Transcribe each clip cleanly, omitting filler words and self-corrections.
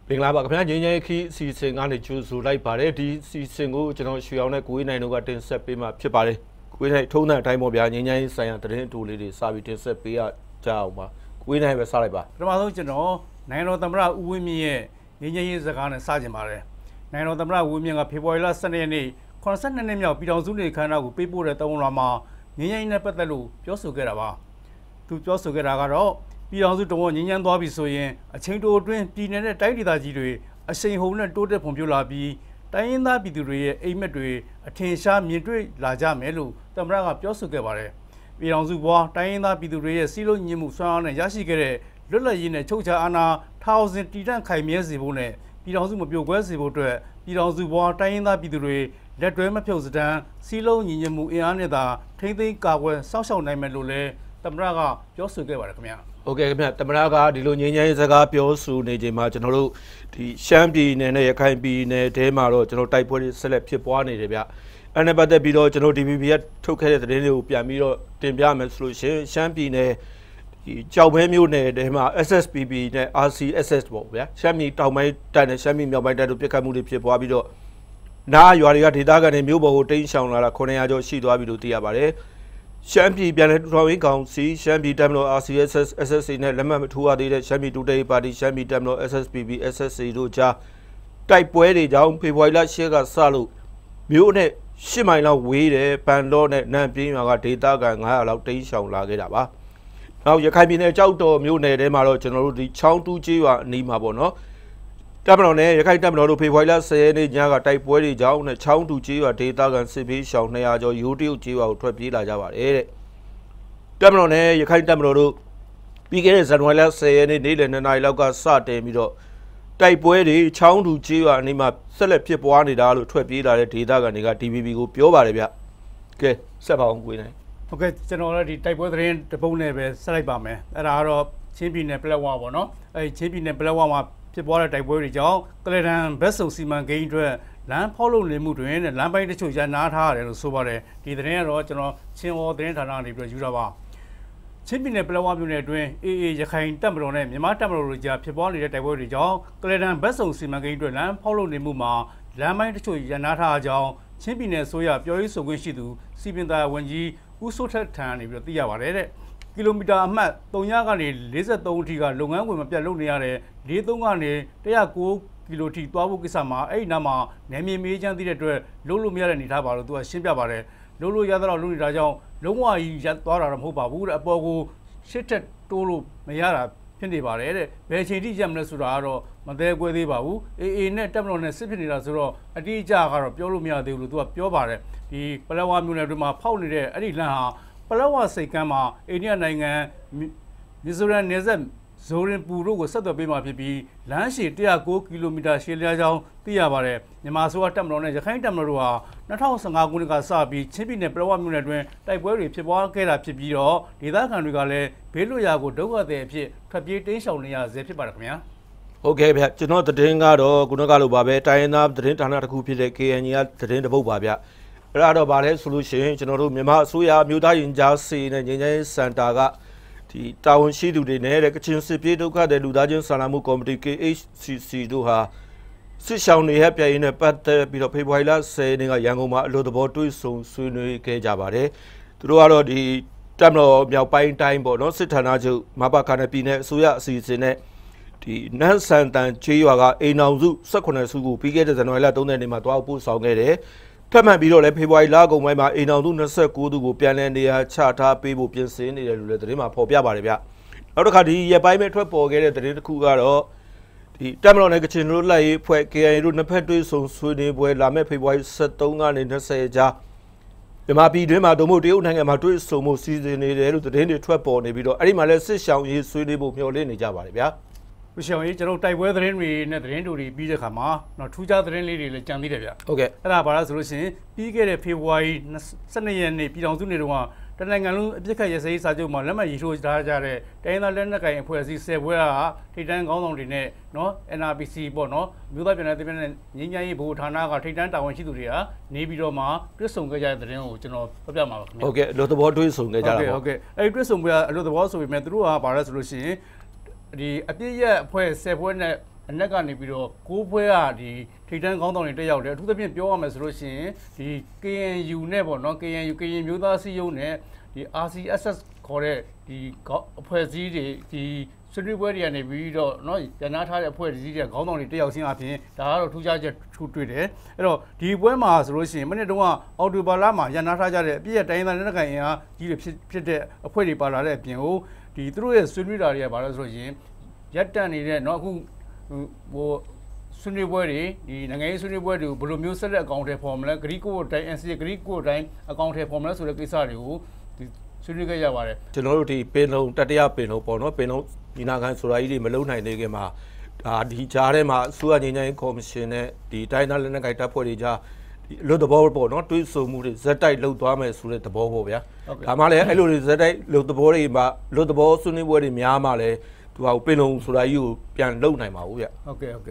မင်္ဂလာပါခင်ဗျာငင်းငယ်ခီးအစီအစဉ်ကနေကြိုဆိုလိုက်ပါတယ်ဒီအစီအစဉ်ကိုကျွန်တော်ရွှေအောင်နဲ့ကိုဝေးနိုင်တို့ကတင်ဆက်ပေးမှာဖြစ်ပါတယ်ကိုဝေးနိုင်ထုံးတဲ့အတိုင်းပေါ့ဗျာငင်းငယ်ဆိုင်ရာသတင်းအတူလေးတွေစာပြီးတင်ဆက်ပေးရကြအောင်ပါကိုဝေးနိုင်ပဲစလိုက်ပါပထမဆုံးကျွန်တော်နိုင်ငံတော်သမ္မတဦးဝင်းမြင့်ရဲ့ငင်းငယ်ရေးစကားနဲ့စကြင်ပါတယ်နိုင်ငံတော်သမ္မတဦးဝင်းမြင့်ကဖေဖော်ဝါရီလ12ရက်နေ့82နှစ်မြောက်ပြည်ထောင်စုနေ့ခမ်းနားကိုပေးပို့တဲ့တောင်းလာမှာငင်းငယ်ရေးနဲ့ပတ်သက်လို့ပြောဆိုခဲ့တာပါသူပြောဆိုခဲ့တာကတော့ပြည်ထောင်စုတော်ဝင်ငင်းငယ်သွားပြီဆိုရင်အချိန်တိုအတွင်းပြည်내နဲ့တိုင်းဒေသကြီးတွေအရှိန်ဟုန်နဲ့တိုးတက်ဖွံ့ဖြိုးလာပြီးတိုင်းရင်းသားပြည်သူတွေရဲ့အိမ်မက်တွေအထင်ရှားမြင်တွေ့လာကြမယ်လို့သမ္မတကပြောဆိုခဲ့ပါတယ်ပြည်ထောင်စုဘွားတိုင်းရင်းသားပြည်သူတွေရဲ့စီးလုံးညီမှုဆွမ်းအားနဲ့ရရှိခဲ့တဲ့လွတ်လပ်ရေးနဲ့ချုပ်ချာအာဏာထောင်စဉ်တည်တံ့ခိုင်မြဲစေဖို့နဲ့ပြည်ထောင်စုမပြိုကွဲစေဖို့အတွက်ပြည်ထောင်စုဘွားတိုင်းရင်းသားပြည်သူတွေလက်တွဲမဖြုတ်စတမ်းစီးလုံးညီညွတ်မှုအင်အားနဲ့သာထိမ့်သိမ်းကာကွယ်စောင့်ရှောက်နိုင်မယ်လို့လည်းသမ္မတကပြောဆိုခဲ့ပါတယ်ခင်ဗျာโอเคခင်ဗျသမ္မတကဒီလိုငင်းငယ်စကားပြောဆိုနေချိန်မှာကျွန်တော်တို့ဒီရှမ်းပြည်နယ်နဲ့ရခိုင်ပြည်နယ်ထဲမှာတော့ကျွန်တော်တိုက်ပွဲတွေဆက်လက်ဖြစ်ပွားနေတယ်ဗျအဲ့နဲ့ပတ်သက်ပြီးတော့ကျွန်တော် DVB ကထုတ်ခဲ့တဲ့သတင်းတွေကိုပြန်ပြီးတော့တင်ပြမယ်ဆိုလို့ရှိရင်ရှမ်းပြည်နယ်ဒီကြောက်မဲမြို့နယ်ထဲမှာ SSPP နဲ့ RCSS ပေါ့ဗျာရှမ်းပြည်တောင်ပိုင်းတပ်နဲ့ရှမ်းပြည်မြောက်ပိုင်းတပ်တို့ပြစ်ခတ်မှုတွေဖြစ်ပွားပြီးတော့နားရွာတွေကဒေသခံတွေမြို့ပေါ်ကိုတိမ်းရှောင်လာတာ900ကျော်ရှိသွားပြီလို့သိရပါတယ်ရှမ်းပြည်ပြည်နယ်ထောင်ဝင်ကောင်စီရှမ်းပြည်တပ်မတော် RCSS SSC နဲ့လက်မှတ်မထိုးရသေးတဲ့ရှမ်းပြည်တူတေးပါတီရှမ်းပြည်တပ်မတော် SSPP SSC တို့ကြားတိုက်ပွဲတွေကြောင့်ဖေဖော်ဝါရီလ10ကစလို့မြို့နဲ့10မိုင်လောက်ဝေးတဲ့ပန်တော့နဲ့နန်ပြင်းရွာကဒေသခံ900လောက်တိမ်းရှောင်လာခဲ့တာပါ။နောက်ရခိုင်ပြည်နယ်ကြောက်တော်မြို့နယ်ထဲမှာတော့ကျွန်တော်တို့ဒီချောင်းတူးကျေးရွာအနီးမှာပေါ့နော်တပ်မတော်နဲ့ရခိုင်တပ်မတော်တို့ဖေဖော်ဝါရီလ10ရက်နေ့ညကတိုက်ပွဲတွေကြောင့်နဲ့ချောင်းတူကျေးရွာဒေသခံစစ်ဘေးရှောင်200ကျော်ရိုးတရုတ်ကျေးရွာကိုထွက်ပြေးလာကြပါတယ်တဲ့တပ်မတော်နဲ့ရခိုင်တပ်မတော်တို့ပြီးခဲ့တဲ့ဇန်နဝါရီလ10ရက်နေ့နေ့လယ်2နာရီလောက်ကစတင်ပြီးတော့တိုက်ပွဲတွေချောင်းတူကျေးရွာအနီးမှာဆက်လက်ဖြစ်ပွားနေတာလို့ထွက်ပြေးလာတဲ့ဒေသခံတွေက DVB ကိုပြောပါတယ်ဗျကဲဆက်ပါအောင်ကိုနိုင်ဟုတ်ကဲ့ကျွန်တော်လည်းဒီတိုက်ပွဲသတင်းတပုတ်နဲ့ပဲဆက်လိုက်ပါမယ်အဲ့ဒါကတော့ချင်းပြည်နယ်ပလက်ဝပေါ့နော်အဲ့ချင်းပြည်နယ်ပလက်ဝမှာဖြစ်ပွားတဲ့တိုက်ပွဲတွေကြောင့်ကလဒန်ဘက်ဆုံစီမံကိန်းအတွက်လမ်းဖောက်လုပ်နေမှုတွင်လမ်းပိုင်းတချို့ရနားထားရတယ်လို့ဆိုပါတယ်ဒီသတင်းကတော့ကျွန်တော်ချင်းဝေါ်သတင်းဌာနကနေပြီးယူတာပါချင်းပြည်နယ်ပလက်ဝမြို့နယ်အတွင်းAAရခိုင်တပ်မတော်နဲ့မြန်မာတပ်မတော်တို့ကြားဖြစ်ပွားနေတဲ့တိုက်ပွဲတွေကြောင့်ကလဒန်ဘက်ဆုံစီမံကိန်းအတွက်လမ်းဖောက်လုပ်နေမှုမှာလမ်းပိုင်းတချို့ရနားထားကြောင်းချင်းပြည်နယ်ဆိုရပြောရေးဆိုခွင့်ရှိသူစီပင်သာဝန်ကြီးဦးစိုးထက်ထံကနေပြီးသိရပါတယ်တဲ့ကီလိုမီတာအမှတ်300ကနေ43အထိကလုပ်ငန်းဝင်မပြတ်လုပ်နေရတဲ့43ကနေ109ကီလိုထိသွားဖို့ကိစ္စမှာအဲ့ဒီနားမှာနယ်မြေမေးချမ်းသိတဲ့အတွက်လုံးလို့မရတဲ့အနေထားပါလို့သူကရှင်းပြပါတယ်လုံးလို့ရတော့လုံးနေတာကြောင့်လုံးဝကြီးရသွားတာတော့မဟုတ်ပါဘူးတဲ့အပေါ်ကိုရှစ်ထက်တိုးလို့မရတာဖြစ်နေပါတယ်တဲ့ဘယ်ချိန်ထိရမလဲဆိုတာကတော့မသေးကွဲသေးပါဘူးAAနဲ့တပ်မတော်နဲ့စစ်ဖြစ်နေတာဆိုတော့အတိအကျကတော့ပြောလို့မရသေးဘူးလို့သူကပြောပါတယ်ဒီပလက်ဝမြို့နယ်အတွင်းမှာဖောက်နေတဲ့အဲ့ဒီလမ်းဟာပလက်ဝစိတ်ကမ်းမှာအိန္ဒိယနိုင်ငံမီဇိုရမ်နယ်စပ်ဇိုရင်ပူတို့ကိုဆက်သွယ်ပေးမှာဖြစ်ပြီးလမ်းရှည်109ကီလိုမီတာရှည်လျားကြောင်းသိရပါတယ်မြန်မာအစိုးရတပ်မတော်နဲ့ရခိုင်တပ်မတော်တို့ဟာ2015ခုနှစ်ကစပြီးချင်းပြည်နယ်ပလက်ဝမြို့နယ်အတွင်းတိုက်ပွဲတွေဖြစ်ပွားခဲ့တာဖြစ်ပြီးတော့ဒေသခံတွေကလည်းဘေးလွတ်ရာကိုဒုက္ခသည်အဖြစ်ထွက်ပြေးတိမ်းရှောင်နေရဆဲဖြစ်ပါတယ်ခင်ဗျာဟုတ်ကဲ့ဗျကျွန်တော်သတင်းကတော့ခုနကလိုပါပဲတိုင်းရင်းသားသတင်းဌာနတစ်ခုဖြစ်တဲ့ KNG ကသတင်းတစ်ပုဒ်ပါဗျအဲ့ဒါတော့ဗါလဲဆိုလို့ရှိရင်ကျွန်တော်တို့မြန်မာအစိုးရမြို့သားရင်ကြားစီနဲ့ငင်းငယ်စင်တာကဒီတာဝန်ရှိသူတွေနဲ့ကချင်စစ်ပြေးဒုက္ခတဲ့လူသားချင်းစာနာမှုကော်မတီ KHCC တို့ဟာစစ်ရှောင်းတွေရဲ့ပြည်ရင်းနဲ့ပတ်သက်ပြီးတော့ဖေဖော်ဝါရီလ10ရက်နေ့ကရန်ကုန်မှာအလို့သဘောတွေ့ဆုံဆွေးနွေးခဲ့ကြပါတယ်သူတို့ကတော့ဒီတပ်မတော်မြောက်ပိုင်းတိုင်းပေါ့နော်စစ်ဌာနချုပ်မဘာခနဲ့ပြည်နယ်အစိုးရအစီအစဉ်နဲ့ဒီနန်းဆန်တန်ချေးရွာကအိမ်အောင်စု18စုကိုပြီးခဲ့တဲ့ဇန်နဝါရီလ3ရက်နေ့မှာတွားပို့ဆောင်ခဲ့တယ်ထပ်မံပြီးတော့လည်းဖေဖော်ဝါရီလကုန်ပိုင်းမှာအိမ်အောင်စု29စုကိုပြန်လည်နေရာချထားပေးဖို့ပြင်ဆင်နေတယ်လို့လည်းသတင်းမှာဖော်ပြပါတယ်ဗျနောက်တစ်ခါဒီရက်ပိုင်းပဲထွက်ပေါ်ခဲ့တဲ့သတင်းတစ်ခုကတော့ဒီတပ်မတော်နဲ့ကချင်တို့လက်ရေးဖွဲ့ KIA တို့နှစ်ဖက်တွေ့ဆုံဆွေးနွေးပွဲလာမယ့်ဖေဖော်ဝါရီ23ကနေ20ကြားမြန်မာပြည်တွင်းမှာဒုမို့တရုတ်နိုင်ငံမှာတွေ့ဆုံမှုစီစဉ်နေတယ်လို့သတင်းတွေထွက်ပေါ်နေပြီးတော့အဲ့ဒီမှာလည်းစစ်ရှောင်းရေးဆွေးနွေးဖို့မျှော်လင့်နေကြပါတယ်ဗျာမရှောင်းရေးကျွန်တော်တိုက်ပွဲသတင်းတွေနဲ့သတင်းတွေပြီးတဲ့ခါမှာတော့ထူးခြားသတင်းလေးတွေလည်းကြံသေးတယ်ဗျဟုတ်ကဲ့အဲ့ဒါဘာလဲဆိုလို့ရှိရင်ပြီးခဲ့တဲ့ဖေဖော်ဝါရီ12ရက်နေ့ပြည်ထောင်စုနေ့တုန်းကတနိုင်ငံလုံးအပြစ်ခတ်ရစရေးစာချုပ်မှာလက်မှတ်ရေးထိုးထားကြတဲ့တိုင်းသားလက်နက်ကိုင်အဖွဲ့အစည်း10ဘွဲကထိပ်တန်းခေါင်းဆောင်တွေနဲ့နော် NRPC ပေါ့နော်မြို့သားပြည်နယ်တပည့်နဲ့ငင်းငယ်ရေးဘို့ဌာနကထိပ်တန်းတာဝန်ရှိသူတွေကနေပြီးတော့မှတွစ်ဆုံခဲ့ကြတဲ့သတင်းကိုကျွန်တော်ပြပြမှာပါခင်ဗျဟုတ်ကဲ့အလို့သဘောတွစ်ဆုံခဲ့ကြတာပေါ့ဟုတ်ကဲ့အဲ့ဒီတွစ်ဆုံပွဲကအလို့သဘောဆိုပေမဲ့သူတို့ကဘာလဲဆိုလို့ရှိရင်ဒီအပြည့်ရဲ့အဖွဲ့10ဘွဲနဲ့အနက်ကနေပြီးတော့ကိုးဖွဲကဒီထိတ်တန်းခေါင်းဆောင်တွေတက်ရောက်တယ်အထူးသဖြင့်ပြောရမယ်ဆိုလို့ရှိရင်ဒီ KNU နဲ့ပေါ့နော် KNU ကရင်မျိုးသားစည်းရုံးနဲ့ဒီ RCSS ခေါ်တဲ့ဒီအဖွဲ့အစည်းတွေဒီဆွေးနွေးပွဲတွေကနေပြီးတော့เนาะရနာထားတဲ့အဖွဲ့အစည်းတွေခေါင်းဆောင်တွေတက်ရောက်ခြင်းအပြင်ဒါကတော့ထူးခြားချက်ထူးတွေ့တယ်အဲ့တော့ဒီပွဲမှာဆိုလို့ရှိရင်မနေ့တုန်းကအော်တိုဘာလမှာရနာထားကြတဲ့အပြည့်အတိုင်းသားလက်နက်ကိုင်အင်အားကြီးတွေဖြစ်တဲ့အဖွဲ့တွေပါလာတဲ့အပြင်ကိုဒီသူတို့ရဲ့ဆွေးနွေးတာတွေကဘာလဲဆိုလို့ရှိရင်ရက်တန်နေတဲ့เนาะအခုဟိုဆွေးနွေးပွဲတွေဒီနိုင်ငံရေးဆွေးနွေးပွဲတွေကိုဘယ်လိုမျိုးဆက်လက်အကောင့်ထဲပေါ်မလဲဂရီကိုတိုင်း NCA ဂရီကိုတိုင်းအကောင့်ထဲပေါ်မလဲဆိုတဲ့ကိစ္စတွေကိုဒီဆွေးနွေးခဲ့ရပါတယ်ကျွန်တော်တို့ဒီပင်လုံးတတိယပင်လုံးပေါ့နော်ပင်လုံးဒီနာခံဆိုတာကြီးတွေမလုံနိုင်သေးခင်မှာဒါဒီကြားထဲမှာအစိုးရငြိမ်းချမ်းရေးကော်မရှင်နဲ့ဒီတိုင်းသားလက်နက်ကိုင်တပ်ဖွဲ့တွေကြားဒီလွတ်သဘောပေါ့နော်တွေးဆုံမှုတွေဇက်တိုက်လှုပ်သွားမယ်ဆိုတဲ့သဘောပေါ့ဗျာဒါမှလည်းအဲ့လိုတွေဇက်တိုက်လှုပ်သဘောတွေမှာလွတ်သဘောဆွေးနွေးပွဲတွေများမှလည်းသူကပင်လုံးဆိုတာကြီးကိုပြန်လှုပ်နိုင်ပါဘူးဗျဟုတ်ကဲ့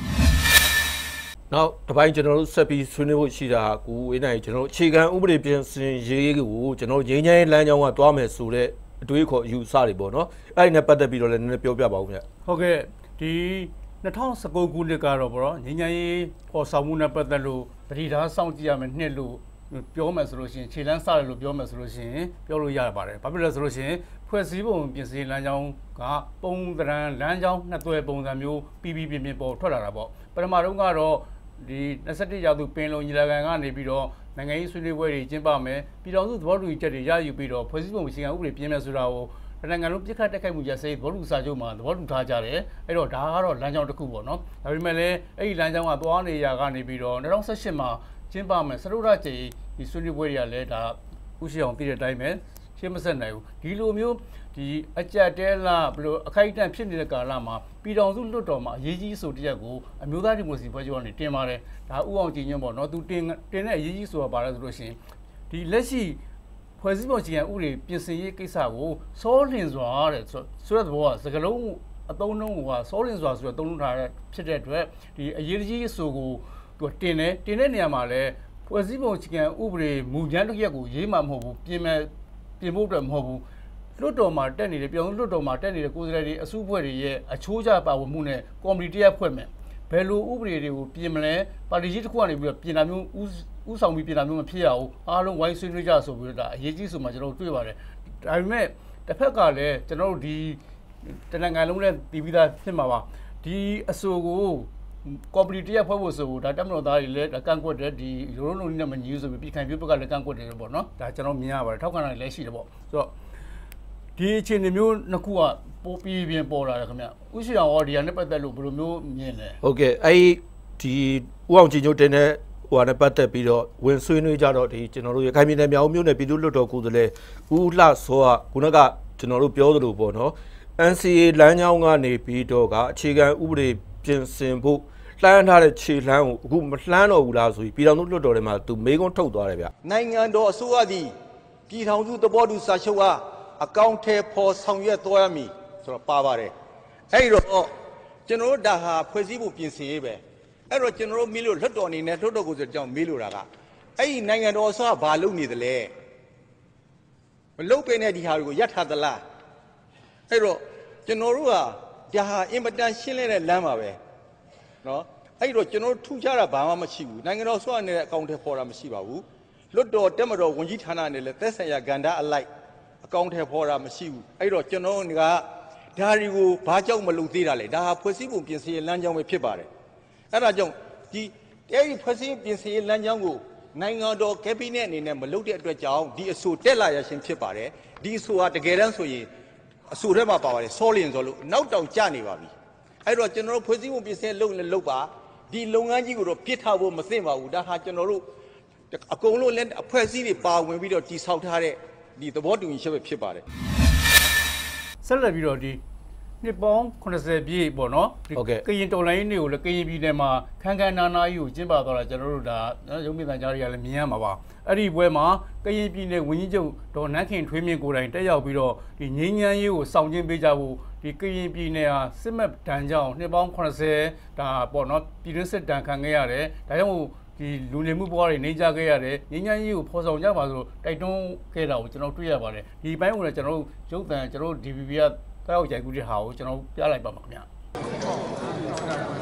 နောက်တစ်ပိုင်းကျွန်တော်တို့ဆက်ပြီးဆွေးနွေးဖို့ရှိတာကိုဝေးနိုင်ကျွန်တော်အခြေခံဥပဒေပြင်ဆင်ရေးကိုကျွန်တော်ငြိမ်းချမ်းရေးလမ်းကြောင်းကတွားမယ်ဆိုတဲ့အတွေးခေါ်အယူဆတွေပေါ့နော်အဲ့ဒီနဲ့ပတ်သက်ပြီးတော့လည်းနည်းနည်းပြောပြပါဦးဗျဟုတ်ကဲ့ဒီ2019ခုနှစ်ကတော့ပေါ့နော်ငြိမ်းချမ်းရေးပေါ်ဆောင်မှုနဲ့ပတ်သက်လို့တတိထားစောင့်ကြည့်ရမယ်နှစ်လို့ပြောမယ်ဆိုလို့ရှိရင်ခြေလမ်းစတယ်လို့ပြောမယ်ဆိုလို့ရှိရင်ပြောလို့ရပါတယ်ဘာဖြစ်လဲဆိုလို့ရှိရင်ဖွဲ့စည်းပုံပြင်ဆင်လမ်းကြောင်းကပုံသဏ္ဍာန်လမ်းကြောင်းနှစ်သွဲပုံစံမျိုးပြီးပြင်းပေါ်ထွက်လာတာပေါ့ပထမတုန်းကတော့ဒီ21ရာစုပင်လုံညီလာခံကနေပြီးတော့နိုင်ငံရေးဆွေးနွေးပွဲတွေကျင်းပမယ်ပြည်တော်စုသဘောတူညီချက်တွေရယူပြီးတော့ဖွဲ့စည်းပုံအခြေခံဥပဒေပြင်မယ်ဆိုတာကိုနိုင်ငံလုံးပြစ်ခတ်တက်ခိုက်မှုရစဲသဘောတူစာချုပ်မှာသဘောတူထားကြတယ်အဲ့တော့ဒါကတော့လမ်းကြောင်းတစ်ခုပေါ့နော်ဒါပေမဲ့လည်းအဲ့ဒီလမ်းကြောင်းကသွားနေရကနေပြီးတော့2018မှာကျင်းပမယ်စရုပ်ရကြေဒီဆွေးနွေးပွဲတွေကလည်းဒါဥရှိအောင်သိတဲ့အတိုင်းပဲရှင်းမဆက်နိုင်ဘူးဒီလိုမျိုးဒီအကြက်တဲလာဘလို့အခိုက်အတန့်ဖြစ်နေတဲ့ကာလမှာပြည်တော်စုလွတ်တော်မှာအရေးကြီးဆိုတရက်ကိုအမျိုးသားဒီမိုကရေစီဖွဲ့ချုပ်ကနေတင်ပါတယ်ဒါဥအောင်ကြည်ညွန့်ပေါ့နော်သူတင်တဲ့အရေးကြီးဆိုတာပါလဲဆိုလို့ရှိရင်ဒီလက်ရှိဖွဲ့စည်းပုံအခြေခံဥပဒေပြင်ဆင်ရေးကိစ္စကိုစောလင်စွာတဲ့ဆိုတဲ့ဘောကစကလုံးအသုံးနှုန်းကစောလင်စွာဆိုတော့သုံးနှုန်းထားတဲ့ဖြစ်တဲ့အတွက်ဒီအရေးကြီးဆိုကိုသူတင်တဲ့နေရာမှာလဲဖွဲ့စည်းပုံအခြေခံဥပဒေမူကြမ်းတစ်ရက်ကိုရေးမှာမဟုတ်ဘူးပြင်ဖို့အတွက်မဟုတ်ဘူးလွတ်တော်မှာတက်နေတဲ့ပြောင်းလွတ်တော်မှာတက်နေတဲ့ကိုယ်စားလှယ်တွေအစုအဖွဲ့တွေရဲ့အချိုးကျပါဝင်မှုနဲ့ကော်မတီတရက်ဖွဲ့မယ်ဘယ်လိုဥပဒေတွေကိုပြင်မလဲပါတီကြီးတစ်ခုကနေပြီးတော့ပြင်တာမျိုးဥဆောင်ပြီးပြင်တာမျိုးမဖြစ်ရဘူးအားလုံးဝိုင်းဆွေးနွေးကြဆိုပြီးတော့ဒါအရေးကြီးဆိုမှကျွန်တော်တို့တွေ့ပါတယ်ဒါပေမဲ့တစ်ဖက်ကလည်းကျွန်တော်တို့ဒီတနင်္ဂနွေလုံးနဲ့တည်ပြီးသားဖြစ်မှာပါဒီအဆိုကိုကော်မတီတရက်ဖွဲ့ဖို့ဆိုဒါတက်မတော်သားတွေလည်းကန့်ကွက်တယ်ဒီရိုးရိုးလုံးနဲ့မညီဘူးဆိုပြီးပြည်ခိုင်ပြုတ်ဘက်ကလည်းကန့်ကွက်တယ်ပေါ့နော်ဒါကျွန်တော်မြင်ရပါတယ်ထောက်ခံတာလည်းရှိတယ်ပေါ့ဆိုတော့ဒီအခြေအနေမျိုးနှစ်ခုကပိုပြီးပြင်ပေါ်လာတယ်ခင်ဗျဥရှိအောင်ဟောဒီဟာနဲ့ပတ်သက်လို့ဘယ်လိုမျိုးမြင်လဲဟုတ်ကဲ့အဲ့ဒီဥအောင်ကြည်ညိုတင်တဲ့ဟိုဟာနဲ့ပတ်သက်ပြီးတော့ဝင်ဆွေးနွေးကြတော့ဒီကျွန်တော်တို့ရခိုင်ပြည်နယ်မြောက်ဦးမြို့နယ်ပြည်သူ့လွှတ်တော်ကိုယ်စားလှယ်ဦးလှစောကခုနကကျွန်တော်တို့ပြောသလိုပေါ့နော် NCA လမ်းကြောင်းကနေပြီးတော့ကအခြေခံဥပဒေပြင်ဆင်ဖို့လှမ်းထားတဲ့ခြေလှမ်းကိုအခုမလှမ်းတော့ဘူးလားဆိုပြီးပြည်ထောင်စုလွှတ်တော်ထဲမှာသူမေးခွန်းထုတ်သွားတယ်ဗျနိုင်ငံတော်အစိုးရသည်ပြည်ထောင်စုသဘောတူစာချုပ်ကအကောင့်ထဲပေါ်ဆောင်ရွက်သွားရမည်ဆိုတော့ပါပါတယ်အဲ့တော့ကျွန်တော်တို့ဒါဟာဖွဲ့စည်းဖို့ပြင်ဆင်ရေးပဲအဲ့တော့ကျွန်တော်တို့မေးလို့လွှတ်တော်အနေနဲ့လွှတ်တော်ကိုဆိုကြောင်းမေးလို့တာကအဲ့ဒီနိုင်ငံတော်အစိုးရဘာလုပ်နေသလဲမလုပ်ပဲနဲ့ဒီဟာတွေကိုရပ်ထားသလားအဲ့တော့ကျွန်တော်တို့ကဒါဟာအင်မတန်ရှင်းလင်းတဲ့လမ်းပါပဲနော်အဲ့တော့ကျွန်တော်တို့ထူးခြားတာဘာမှမရှိဘူးနိုင်ငံတော်အစိုးရနဲ့အကောင့်ထဲပေါ်တာမရှိပါဘူးလွှတ်တော်တက်မတော်ဝန်ကြီးဌာနနဲ့လည်းသက်ဆိုင်ရာကဏ္ဍအလိုက်အကောင့်ထဲပေါ်တာမရှိဘူးအဲ့တော့ကျွန်တော်ကဒါတွေကိုဘာကြောင့်မလုပ်သေးတာလဲဒါဟာဖွဲ့စည်းပုံပြင်ဆင်ရေးလမ်းကြောင်းပဲဖြစ်ပါတယ်အဲ့ဒါကြောင့်ဒီအဲ့ဒီဖွဲ့စည်းပြင်ဆင်ရေးလမ်းကြောင်းကိုနိုင်ငံတော်ကက်ဘိနက်အနေနဲ့မလုပ်တဲ့အတွက်ကြောင့်ဒီအဆိုတက်လာရရှင်ဖြစ်ပါတယ်ဒီအဆိုဟာတကယ်တမ်းဆိုရင်အဆိုထဲမှာပါပါတယ်စောလင်ဆိုလို့နောက်တောင်ကျနေပါပြီအဲ့တော့ကျွန်တော်တို့ဖွဲ့စည်းပုံပြင်ဆင်လုပ်လည်းလုပ်ပါဒီလုပ်ငန်းကြီးကိုတော့ပြစ်ထားဖို့မသင့်ပါဘူးဒါဟာကျွန်တော်တို့အကုန်လုံးလည်းအဖွဲ့အစည်းတွေပါဝင်ပြီးတော့တိဆောက်ထားတဲ့ဒီသဘောတူညီချက်ပဲဖြစ်ပါတယ်ဆက်လက်ပြီးတော့ဒီနှစ်ပေါင်း80ပြည့်ပေါ့နော်ကရင်တော်လိုင်းတွေကိုလည်းကရင်ပြည်နယ်မှာခန်းခန်းနာနာကြီးကိုကျင်းပသွားတာကျွန်တော်တို့ဒါရုံးမြင့်တန်ကြားတွေကလည်းမြင်ရမှာပါအဲ့ဒီပွဲမှာကရင်ပြည်နယ်ဝန်ကြီးချုပ်ဒေါ်နန်းခင်ထွေးမြင့်ကိုယ်တိုင်တက်ရောက်ပြီးတော့ဒီငင်းညမ်းရေးကိုစောင့်ကျင်းပေးကြဖို့ဒီကရင်ပြည်နယ်ဟာစစ်မှတ်တန်းကြောင်းနှစ်ပေါင်း80ဒါပေါ့နော်ပြည်တွင်းစစ်တန်းခံခဲ့ရတယ်ဒါကြောင့်မို့ဒီလူနေမှုဘဝတွေနေကြခဲ့ရတယ်ငင်းညမ်းရေးကိုဖော်ဆောင်ကြပါဆိုတိုက်တွန်းခဲ့တာကိုကျွန်တော်တွေ့ရပါတယ်ဒီဘိုင်းကိုလည်းကျွန်တော်တို့ရုပ်သံကျွန်တော်တို့ DVB ကတောက်ကြိုက်ကူတဲ့ဟာကိုကျွန်တော်ပြလိုက်ပါမှာခင်ဗျာ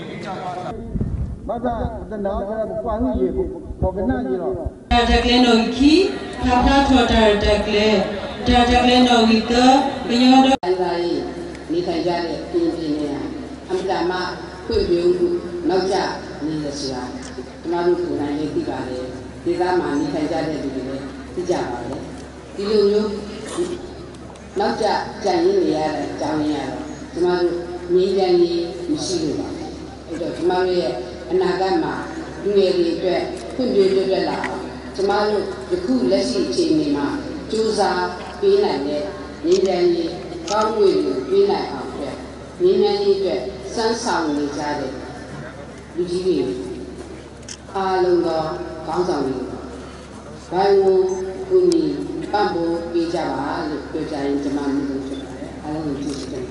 你看家的平平的呀，他们干嘛会比如老家你的是啊，他妈都湖南的地方的，你干嘛你看家的这个地家吧的，第六有老家家里面的家里面的，他妈都民间的不习惯吧，哎就他妈的那干嘛，因为的对分别就对了，他妈都就苦了些钱的嘛，就是啊，别来的民间的。高贵的原来啊，对，明年一对山上的家的，有几个，阿龙的刚上的，还有过年办不给家吧，给家人怎么能够出来？阿龙就是这样。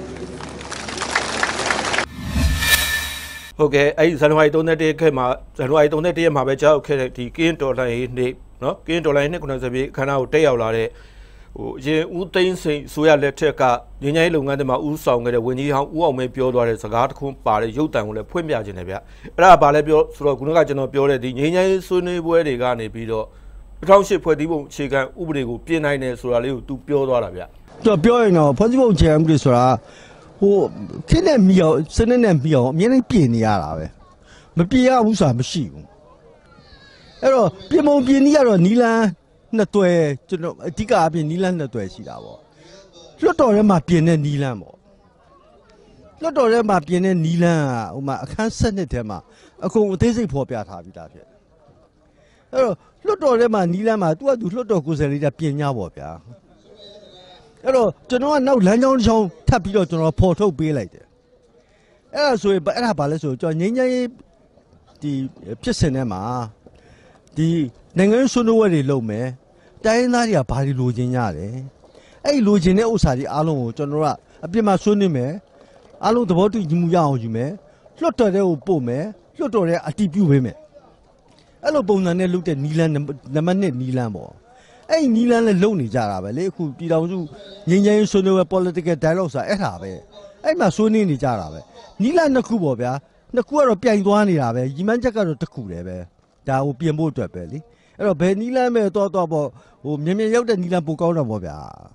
OK， အဲ့ဇန်နဝါရီ31ခေတ်မှာဇန်နဝါရီ31ရက်မှာပဲကြောက်ခဲ့တဲ့ဒီကင်းဒေါ်လာရေးနေ့နော်ကင်းဒေါ်လာရေးနေ့90ပြည့်အခမ်းအနားကိုတက်ရောက်လာတဲ့ရင်ဦးသိန်းစိန်ဆိုရလက်ထက်ကငင်းငိုင်းလုပ်ငန်းတွေမှာဦးဆောင်ခဲ့တဲ့ဝန်ကြီးဟောင်းဦးအောင်မင်းပြောသွားတဲ့စကားတစ်ခုပါတဲ့ရုပ်တံကိုလည်းဖွင့်ပြခြင်းတယ်ဗျအဲ့ဒါကဘာလဲပြောဆိုတော့ခုနကကျွန်တော်ပြောတဲ့ဒီငင်းငိုင်းဆွေးနွေးပွဲတွေကနေပြီးတော့2008ဖွဲ့စည်းပုံအခြေခံဥပဒေကိုပြင်နိုင်တယ်ဆိုတာလေးကိုသူပြောသွားတာဗျသူပြောရင်တော့ဖွဲ့စည်းပုံအခြေခံဥပဒေဆိုတာဟိုခင်းနဲ့မြေအောင်စနစ်နဲ့မြေအောင်အမြဲတမ်းပြင်နေရတာပဲမပြင်ရဘူးဆိုတာမရှိဘူးအဲ့တော့ပြင်ပုံပြင်နည်းကတော့နီလန်းနှစ်တွဲကျွန်တော်အဓိကအပြင်နီလန်းနှစ်တွဲရှိတာပေါ့လွတ်တော်ထဲမှာပြင်တဲ့နီလန်းပေါ့လွတ်တော်ထဲမှာပြင်တဲ့နီလန်းကဟိုမှာအခန်း7ထဲမှာအကုန်အသေးစိတ်ဖော်ပြထားပြီးသားဖြစ်အဲ့တော့လွတ်တော်ထဲမှာနီလန်းမှာသူကသူလွတ်တော်ကိုယ်စားလှယ်တွေကပြင်냐ပေါ့ဗျာအဲ့တော့ကျွန်တော်ကနောက်လမ်းကြောင်းတစ်ချောင်းထပ်ပြီးတော့ကျွန်တော်ဖော်ထုတ်ပေးလိုက်တယ်အဲ့ဒါဆိုရင်အဲ့ဒါဘာလဲဆိုတော့ကျွန်တော်ငင်းငယ်ဒီဖြစ်စဉ်ထဲမှာဒီနိုင်ငံဆွေးနွေးပွဲတွေလုပ်မယ်တိုင်းသားတွေကဘာတွေလိုချင်ကြတယ်အဲ့လိုချင်တဲ့ဥစ္စာတွေအားလုံးကိုကျွန်တော်ကအပြစ်မှာဆွေးနွေးမယ်အားလုံးသဘောတူညီမှုရအောင်ယူမယ်လွတ်တော်တဲ့ကိုပို့မယ်လွတ်တော်တဲ့အတည်ပြုပေးမယ်အဲ့လိုပုံစံနဲ့လုပ်တဲ့နီလန်းနံပါတ်1နီလန်းပေါ့အဲ့ဒီနီလန်းလည်းလုံနေကြတာပဲလေအခုပြည်တော်စုငင်းငင်းဆွေးနွေးပွဲ political dialogue ဆိုတာအဲ့ဒါပဲအဲ့မှာဆွေးနွေးနေကြတာပဲနီလန်းနှစ်ခုပေါ့ဗျာနှစ်ခုကတော့ပြိုင်သွားနေတာပဲရီမန်းချက်ကတော့တစ်ခုတည်းပဲဒါကိုပြင်ဖို့အတွက်ပဲလေအဲ့တော့ဘယ်နီလန်းပဲတော့ပေါ့ဟိုမြင်မြင်ရောက်တဲ့နီလန်းပိုကောင်းတာပေါ့ဗျာ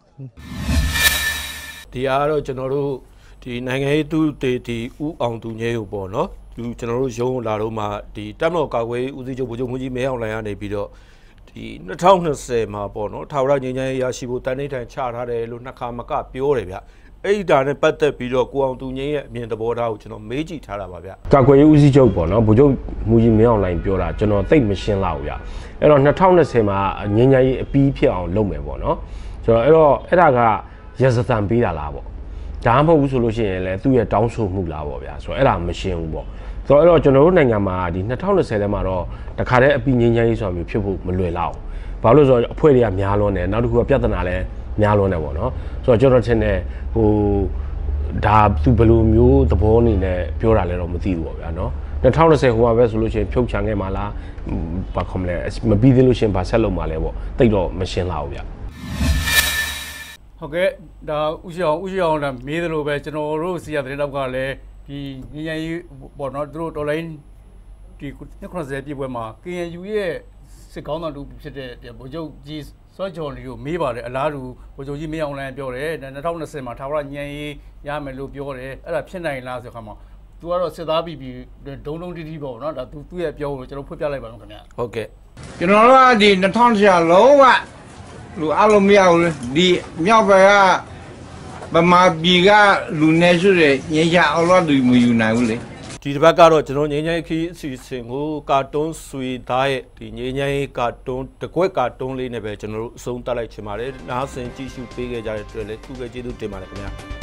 ဒီအားတော့ကျွန်တော်တို့ဒီနိုင်ငံရေးသူတေဒီဥအောင်သူညဲကိုပေါ့နော်သူကျွန်တော်တို့ရုံးလာတော့မှဒီတပ်မတော်ကာကွယ်ဦးစီးချုပ်ဗိုလ်ချုပ်မှူးကြီးမဲအောင်လှိုင်ကနေပြီးတော့ဒီ2020မှာပေါ့နော်ထာဝရငြိမ်းချမ်းရေးရရှိဖို့တန်ဋိဌာန်ချထားတယ်လို့နှစ်ခါမကပြောတယ်ဗျအဲ့ဒါနဲ့ပတ်သက်ပြီးတော့ကိုအောင်သူငင်းရဲ့အမြင်သဘောထားကိုကျွန်တော်မေးကြည့်ထားတာပါဗျကာကွယ်ရေးဦးစီးချုပ်ပေါ့နော်ဗိုလ်ချုပ်မှူးကြီးမင်းအောင်လှိုင်ပြောတာကျွန်တော်သိမရှင်းလောက်ဗျအဲ့တော့2020မှာငင်းငယ်ရေးအပြီးဖြစ်အောင်လုပ်မယ်ပေါ့နော်ဆိုတော့အဲ့ဒါကရစသံပေးတာလားပေါ့ဒါမှမဟုတ်ဘူးဆိုလို့ရှိရင်လည်းသူ့ရဲ့တောင်းဆိုမှုလားပေါ့ဗျာဆိုတော့အဲ့ဒါမရှင်းဘူးပေါ့ဆိုတော့အဲ့တော့ကျွန်တော်တို့နိုင်ငံမှာဒီ2020ထဲမှာတော့တခါတည်းအပြီးငင်းငယ်ရေးဆိုတာမျိုးဖြစ်ဖို့မလွယ်လောက်ဘာလို့လဲဆိုတော့အဖွဲ့တွေကများလွန်းတယ်နောက်တစ်ခုကပြဿနာလည်းများလွန်းတယ်ပေါ့နော်ဆိုတော့ကျွန်တော်ထင်တယ်ဟိုဒါသူဘယ်လိုမျိုးသဘောအနေနဲ့ပြောတာလဲတော့မသိဘူးပေါ့ဗျာနော်2020ဟိုပါပဲဆိုလို့ရှိရင်ဖြုတ်ချခဲ့မှာလားဘာခေါ်မလဲမပြီးသေးလို့ရှိရင်ဘာဆက်လုပ်မှာလဲပေါ့တိတ်တော့မရှင်းလာဘူးဗျဟုတ်ကဲ့ဒါဥရှိအောင်ဒါမေးသလိုပဲကျွန်တော်တို့စီရတဲ့နောက်ကလည်းဒီငញ្ញရေးပေါ့နော်သူတို့တော်လိုင်းဒီ90ပြည့်ပွဲမှာ KNU ရဲ့စစ်ကောင်းတော်လူဖြစ်တဲ့ဗိုလ်ချုပ်ကြီးစောကျော်လီကိုမေးပါတယ်အလားတူဗိုလ်ချုပ်ကြီးမင်းအောင်လှိုင်ပြောတယ်2020မှာထာဝရငញ្ញရေးရမယ်လို့ပြောတယ်အဲ့ဒါဖြစ်နိုင်လားဆိုခါမှာသူကတော့စစ်သားပြီးဒုံတီးတီးပေါ့နော်ဒါသူ့ရဲ့ပြောကိုကျွန်တော်ဖွင့်ပြလိုက်ပါမယ်ခင်ဗျဟုတ်ကဲ့ကျွန်တော်တို့ကဒီ2010လုံးဝလူအလုံးမရဘူးဒီမြောက်ဘက်ကဗမာပြည်ကလူနေစုတဲ့ညချအော်လို့သူမယူနိုင်ဘူးလေဒီတစ်ပတ်ကတော့ကျွန်တော်ငင်းငယ်ခီးအစီအစဉ်ကိုကာတွန်းဆွေသားရဲ့ဒီငင်းငယ်ကာတွန်းတကွက်ကာတွန်းလေးနဲ့ပဲကျွန်တော်တို့အဆုံးသတ်လိုက်ချင်ပါတယ်နားဆင်ကြည့်ရှုပေးခဲ့ကြတဲ့အတွက်လည်းသူပဲကျေးဇူးတင်ပါတယ်ခင်ဗျာ